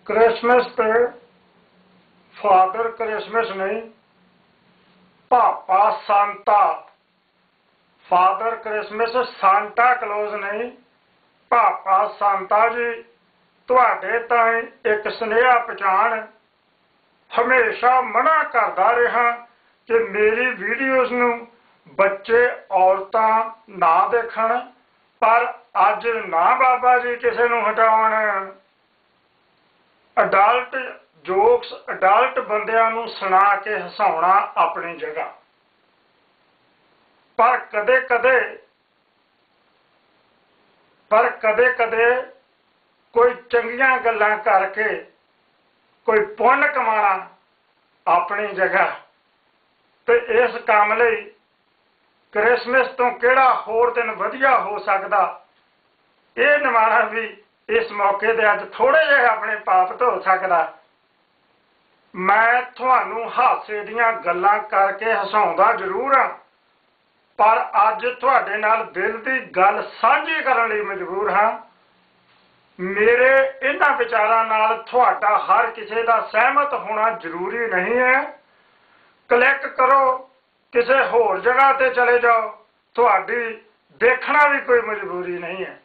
Christmas पे father Christmas नहीं, पापा Santa. Father Christmas Santa Claus नहीं, पापा सांता जी तुहाडे ताईं एक सुनेहा पहुंचाण। हमेशा मना करदा रहा कि मेरी वीडियोज़ नूं बच्चे औरतां ना देखण, पर अज ना बाबा जी किसी नूं हटाउण। अडल्ट जोक्स अडल्ट बंदियां नूं सुना के हसाउणा अपनी जगह, पर कदे कदे कोई चंगियां गल्लां करके कोई पुण्य कमाना अपनी जगह। तो इस काम लई क्रिसमस तो किहड़ा होर दिन वधिया हो सकदा, ये निमाणा भी इस मौके ते अज थोड़े जिहे अपने पाप धो सकदा। मैं तुहानूं हासे दीयां गल्लां करके हसाउंदा जरूर हां, पर अज तुहाडे नाल दिल दी गल साझी करन लई मजबूर हां। मेरे इन्हां विचारां नाल तुहाडा हर किसी दा सहमत होना जरूरी नहीं है। क्लिक करो, किसी होर जगह ते चले जाओ, तुहाडी देखना भी कोई मजबूरी नहीं है।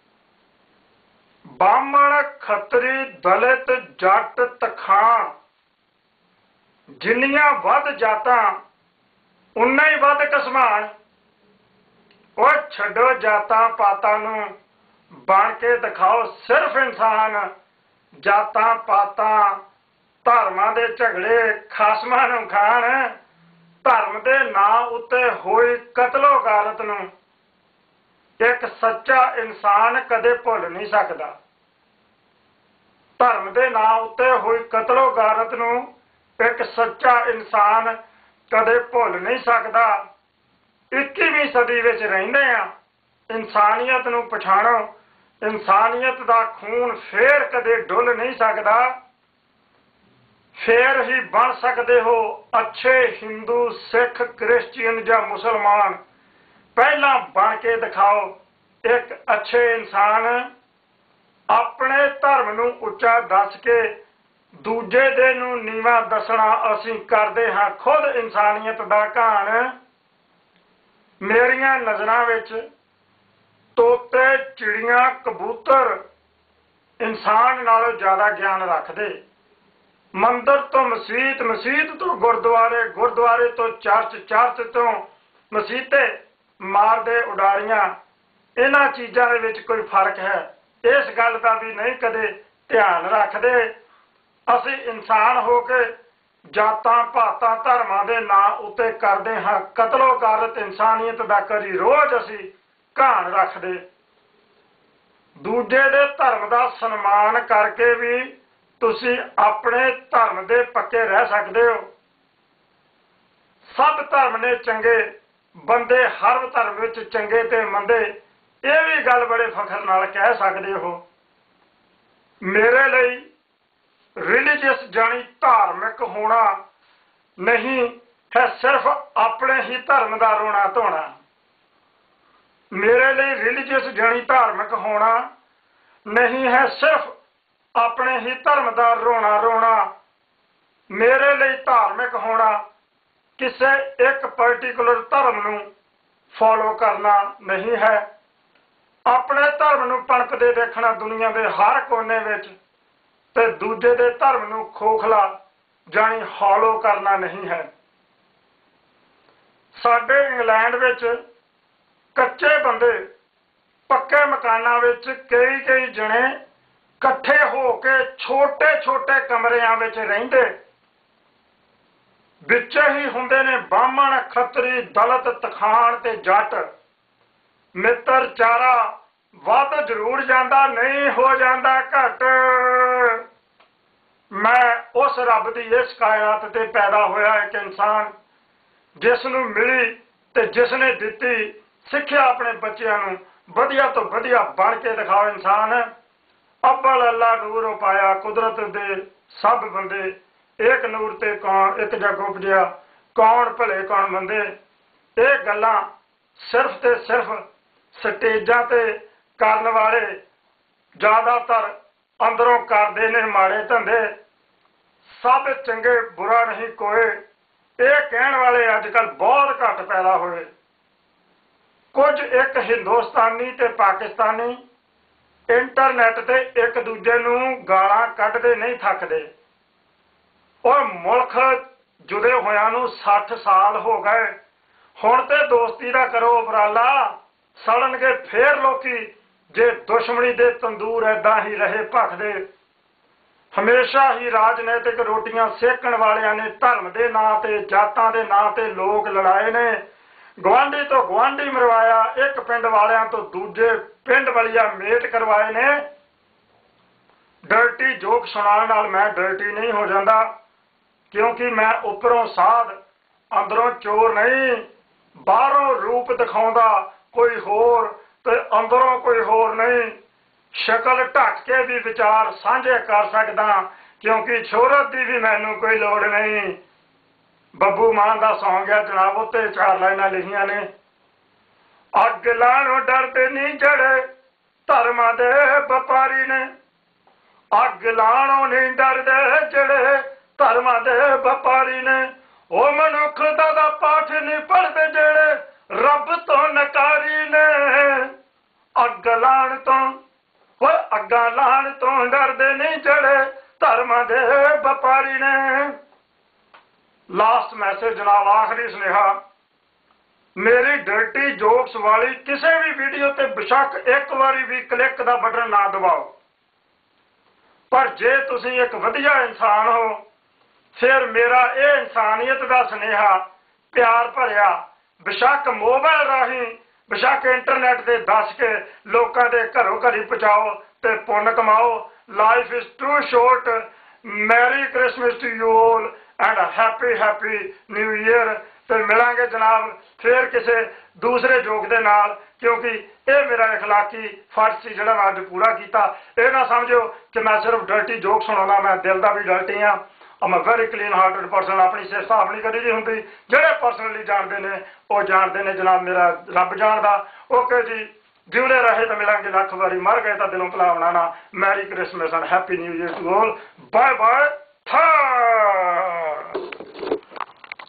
बामण खत्तरी दलित जट तखान जिन्नियां वध जातां उन्ना ही वध कसमान। वो छड्डो जातां पातां नूं, बन के दिखाओ सिर्फ इंसान। जातां पातां धर्मां दे झगड़े खासमां नूं खाण, धर्म दे नां उत्ते होई कतलो गारत नूं एक सच्चा इंसान कदे भुल नहीं सकदा। धर्म दे नां उत्ते होई कतलो गारत नूं एक सच्चा इंसान कदे भुल नहीं सकदा। 21वीं सदी विच रहिंदे आ, इंसानियत नूं पछाणो। इंसानियत दा खून फेर कदे डुल नहीं सकदा। फेर ही बन सकते हो अच्छे हिंदू सिख क्रिश्चियन या मुसलमान। पहला बन के दिखाओ एक अच्छे इंसान। अपने धर्म नूं उच्चा दस के दूजे दे नूं नीवा दसना असीं करदे हां खुद इंसानियत दा घाण। मेरियां नज़रां विच तोते चिड़ियां कबूतर इंसान नालों ज़्यादा ज्ञान रखदे। मंदिर तो मसीत, मसीत तो गुरुद्वारे, गुरुद्वारे तो चर्च, चर्च तो मसीते मारदे उडारियां। इन्हां चीज़ां दे विच कोई फर्क है, इस गल का भी नहीं कदे ध्यान रखते। असीं इंसान हो के जातां भातां धर्मां दे नां उत्ते करदे हां कतलो गारत। इंसानियत दा करी रोज़ असीं घाण रखते। दूजे दे धर्म दा सन्मान करके भी तुसीं अपने धर्म दे पक्के रह सकते हो। सब धर्म ने चंगे बंदे, हर धर्म विच चंगे ते मंदे, ये भी गल बड़े फखर नाल कह सकते हो। मेरे लिए रिलीजियस जानी धार्मिक होना नहीं है सिर्फ अपने ही धर्म का रोना धोना। मेरे लिए रिलीजियस जानी धार्मिक होना नहीं है सिर्फ अपने ही धर्म का रोना रोना। मेरे लिए धार्मिक होना किसी एक पर्टिकुलर धर्म नूं फॉलो करना नहीं है। अपने धर्म नूं पनपदे देखना दुनिया के हर कोने विच, ते दूजे दे धर्म नूं खोखला जानी हॉलो करना नहीं है। साडे इंग्लैंड विच कच्चे बंदे पक्के मकानां विच कई जने कट्ठे हो के छोटे छोटे कमरियां विच रहिंदे। विच ही हुंदे ने बामण खत्तरी दलित तखान ते जट। मित्र चारा वध जरूर जांदा, नहीं हो जांदा घट। मैं उस रब की इस कायनात ते पैदा होया एक इंसान जिसनूं मिली ते जिसने दिती सिक्ख्या अपने बच्चों नूं वधिया तो वधिया बन के दिखाओ इंसान। अव्वल अल्लाह नूर पाया कुदरत दे सब बंदे, एक नूर ते कौन एक जग उपजिया, कौन भले कौन मंदे। ये गल्लां सिर्फ ते सिर्फ स्टेजां ते करन वाले ज़्यादातर अंदरों करते ने माड़े धंधे, सब चंगे बुरा नहीं कोई, ये कहण वाले अजकल बहुत घट पैदा होए। कुछ एक हिंदुस्तानी ते पाकिस्तानी इंटरनेट ते एक दूजे नूं गालां कढदे नहीं थकदे। और मुल्क जुदे होया नूं 60 साल हो गए, हुण ते दोस्ती दा करो उपराला, सड़नगे फेर लोकी जे दुश्मनी दे तंदूर ऐदां ही रहे भखदे। हमेशा ही राजनैतिक रोटियां सेकण वालियां ने धर्म दे नां ते जातां दे नां ते लोग लड़ाए ने, गुआंढी तो गुआंढी मरवाया, एक पिंड वालियां तो दूजे पिंड वालिया मेट करवाए ने। डर्टी जोक सुनाने नाल मैं डर्टी नहीं हो जाता, क्योंकि मैं उपरों साध अंदरों चोर नहीं। बाहरों रूप दिखाउंदा कोई होर ते अंदरों कोई होर नहीं। शक्ल ढक के भी विचार साझे कर सकदा, क्योंकि शोहरत की भी मैनू कोई लोड़ नहीं। बब्बू मान का सॉन्ग है जनाब, उत्ते 4 लाइनां लिखियां ने। अग लाणों डरदे नहीं जड़े धर्मां दे व्यापारी ने, अग लाणों नहीं डरदे जड़े धर्मां दे व्यापारी ने। ओ मनुख दा पाठ नहीं पढ़दे जेड़े रब तो नकारी ने। अग लाण तो अग्गा लाण तो डरदे नहीं जड़े धर्मां दे व्यापारी ने। लास्ट मैसेज जनाब, आखिरी सुनेहा, मेरी डर्टी जोक्स वाली किसी भी वीडियो ते बेशक एक बारी भी क्लिक का बटन ना दबाओ, पर जे तुसी एक वधिया इंसान हो, फिर मेरा ये इंसानियत का सुनेहा प्यार भरिया बेशक मोबाइल राही, बेशक इंटरनेट से दस के लोगों के घरों घरी पहुँचाओ ते पुण्य कमाओ। Life is too short. Merry Christmas to you all and happy new year. तो मिलांगे जनाब फिर किसी दूसरे जोक दे नाल, क्योंकि ये मेरा इखलाकी फर्ज से जो मैं अज पूरा किया। ये ना समझो कि मैं सिर्फ डर्टी जोक सुना, मैं दिल का भी डर्टी हाँ। I'm a very clean hearted person। अपनी सिर साफ नहीं करी दी होंगी, जेड़े पर्सनली जानते हैं वो जानते हैं जनाब, मेरा रब जानदा। ओके जी, जिउंदे रहे तो मिलांगे लख बारी, मर गए तो दिलों भला बनाना। Merry Christmas and happy new year to all. Bye bye.